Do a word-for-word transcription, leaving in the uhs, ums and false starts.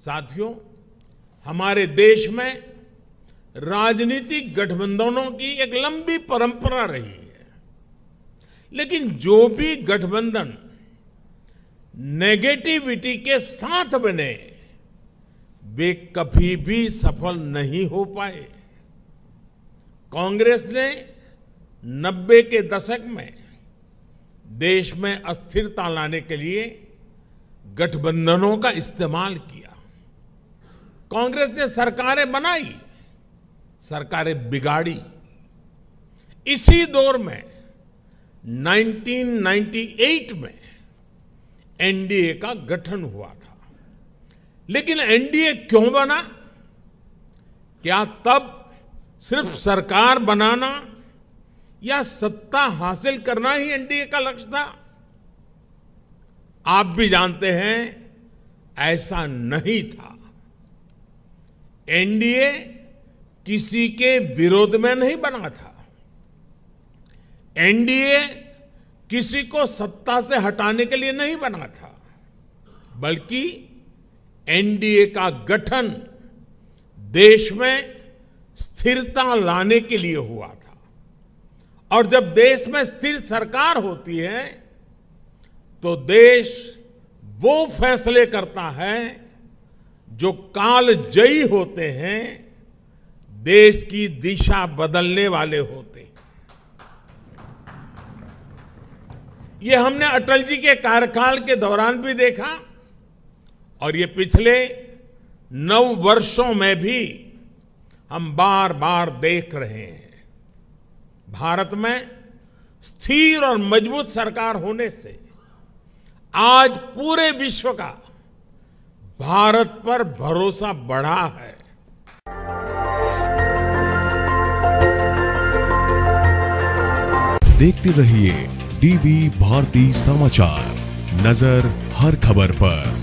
साथियों, हमारे देश में राजनीतिक गठबंधनों की एक लंबी परंपरा रही है, लेकिन जो भी गठबंधन नेगेटिविटी के साथ बने वे कभी भी सफल नहीं हो पाए। कांग्रेस ने नब्बे के दशक में देश में अस्थिरता लाने के लिए गठबंधनों का इस्तेमाल किया। कांग्रेस ने सरकारें बनाई, सरकारें बिगाड़ी। इसी दौर में उन्नीस सौ अट्ठानवे में एनडीए का गठन हुआ था। लेकिन एनडीए क्यों बना? क्या तब सिर्फ सरकार बनाना या सत्ता हासिल करना ही एनडीए का लक्ष्य था? आप भी जानते हैं ऐसा नहीं था। एनडीए किसी के विरोध में नहीं बना था। एनडीए किसी को सत्ता से हटाने के लिए नहीं बना था, बल्कि एनडीए का गठन देश में स्थिरता लाने के लिए हुआ था। और जब देश में स्थिर सरकार होती है तो देश वो फैसले करता है जो कालजयी होते हैं, देश की दिशा बदलने वाले होते हैं। ये हमने अटल जी के कार्यकाल के दौरान भी देखा और ये पिछले नौ वर्षों में भी हम बार बार देख रहे हैं। भारत में स्थिर और मजबूत सरकार होने से आज पूरे विश्व का भारत पर भरोसा बढ़ा है। देखते रहिए डीवी भारती समाचार, नजर हर खबर पर।